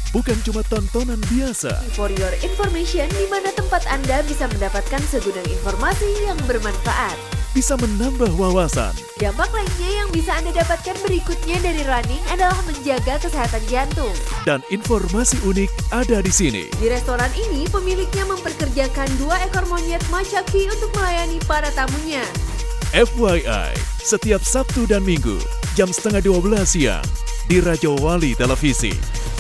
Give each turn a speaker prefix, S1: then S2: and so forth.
S1: bukan cuma tontonan biasa.
S2: For your information, di mana tempat Anda bisa mendapatkan segudang informasi yang bermanfaat.
S1: Bisa menambah wawasan.
S2: Dampak lainnya yang bisa Anda dapatkan berikutnya dari running adalah menjaga kesehatan jantung.
S1: Dan informasi unik ada di sini.
S2: Di restoran ini, pemiliknya memperkerjakan 2 ekor monyet Macaki untuk melayani para tamunya.
S1: FYI, setiap Sabtu dan Minggu, jam 11:30 siang, di Raja Wali Televisi.